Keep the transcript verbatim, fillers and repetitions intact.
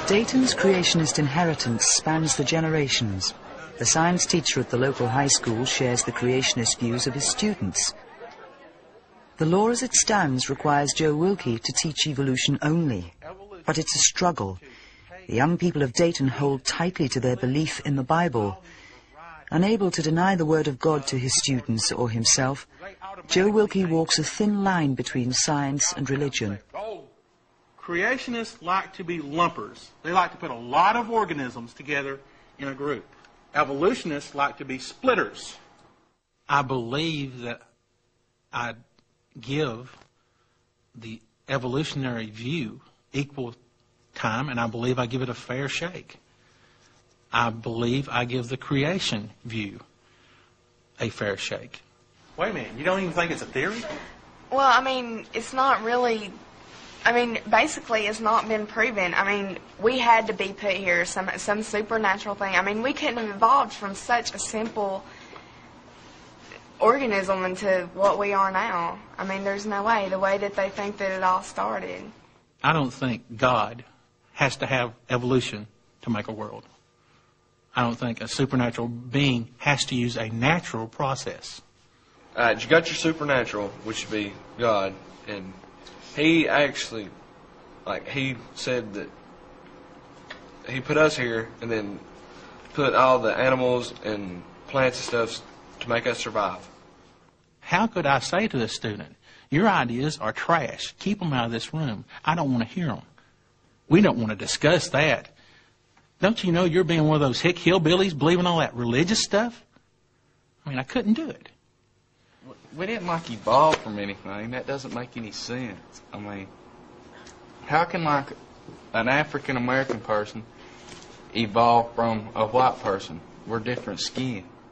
Dayton's creationist inheritance spans the generations. The science teacher at the local high school shares the creationist views of his students. The law as it stands requires Joe Wilkie to teach evolution only, but it's a struggle. The young people of Dayton hold tightly to their belief in the Bible. Unable to deny the word of God to his students or himself, Joe Wilkie walks a thin line between science and religion. Creationists like to be lumpers. They like to put a lot of organisms together in a group. Evolutionists like to be splitters. I believe that I give the evolutionary view equal time, and I believe I give it a fair shake. I believe I give the creation view a fair shake. Wait a minute, you don't even think it's a theory? Well, I mean, it's not really... I mean, basically, it's not been proven. I mean, we had to be put here, some some supernatural thing. I mean, we couldn't have evolved from such a simple organism into what we are now. I mean, there's no way, the way that they think that it all started. I don't think God has to have evolution to make a world. I don't think a supernatural being has to use a natural process. All right, you got your supernatural, which would be God, and he actually, like, he said that he put us here and then put all the animals and plants and stuff to make us survive. How could I say to the student, your ideas are trash. Keep them out of this room. I don't want to hear them. We don't want to discuss that. Don't you know you're being one of those hick hillbillies believing all that religious stuff? I mean, I couldn't do it. We didn't like evolve from anything. That doesn't make any sense. I mean, how can like an African American person evolve from a white person? We're different skin.